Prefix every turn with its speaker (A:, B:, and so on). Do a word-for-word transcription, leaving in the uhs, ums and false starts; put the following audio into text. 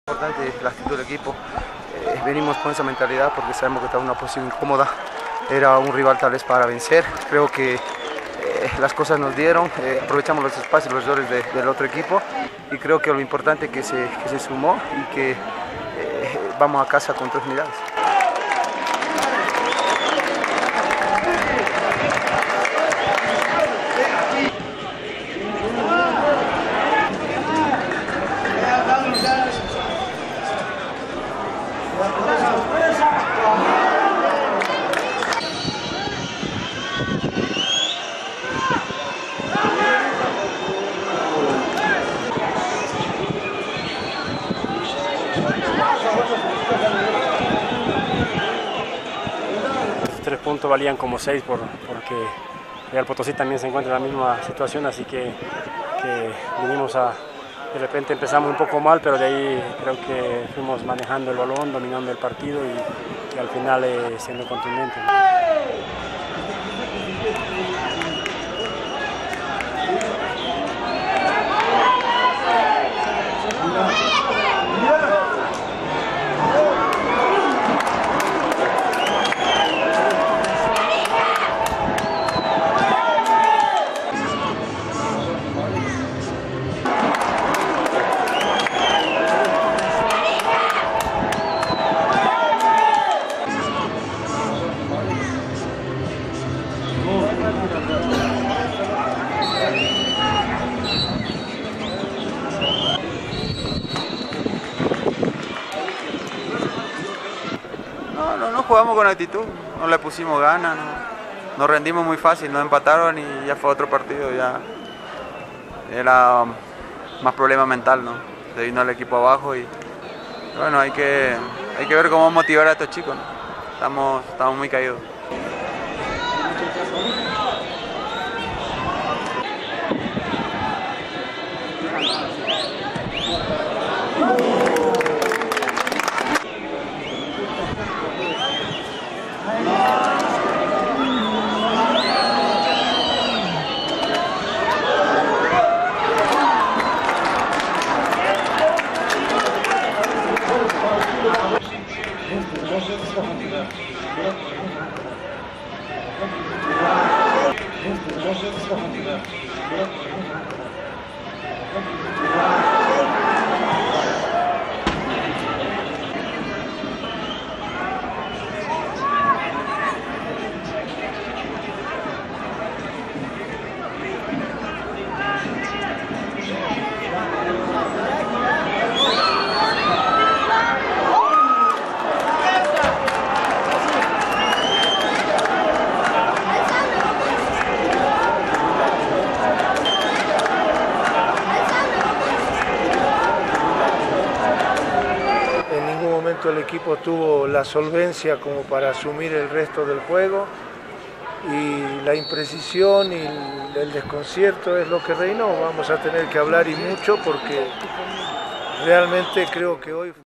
A: Importante la actitud del equipo, eh, venimos con esa mentalidad porque sabemos que está en una posición incómoda, era un rival tal vez para vencer, creo que eh, las cosas nos dieron, eh, aprovechamos los espacios, los errores de, del otro equipo y creo que lo importante es que se, que se sumó y que eh, vamos a casa con tres unidades.
B: Tres puntos valían como seis por, porque Real Potosí también se encuentra en la misma situación, así que, que vinimos a, de repente empezamos un poco mal, pero de ahí creo que fuimos manejando el balón, dominando el partido y, y al final eh, siendo contundentes.
C: No, no, no jugamos con actitud, no le pusimos ganas, no, nos rendimos muy fácil, nos empataron y ya fue otro partido, ya era más problema mental, ¿no? Se vino el equipo abajo y bueno, hay que, hay que ver cómo motivar a estos chicos, ¿no? Estamos, estamos muy caídos.
D: El equipo tuvo la solvencia como para asumir el resto del juego y la imprecisión y el desconcierto es lo que reinó. Vamos a tener que hablar y mucho porque realmente creo que hoy